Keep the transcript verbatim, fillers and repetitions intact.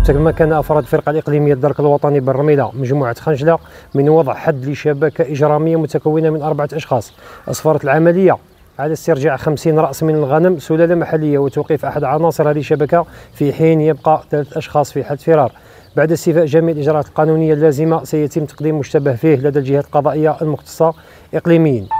تمكن أفراد الفرقة الإقليمية الدرك الوطني بالرميلة مجموعة خنجلة من وضع حد لشبكة إجرامية متكونة من أربعة أشخاص. أسفرت العملية على استرجاع خمسين رأس من الغنم سلالة محلية وتوقيف أحد عناصر هذه الشبكة، في حين يبقى ثلاث أشخاص في حالة فرار. بعد استيفاء جميع الإجراءات القانونية اللازمة سيتم تقديم مشتبه فيه لدى الجهات القضائية المختصة إقليميا.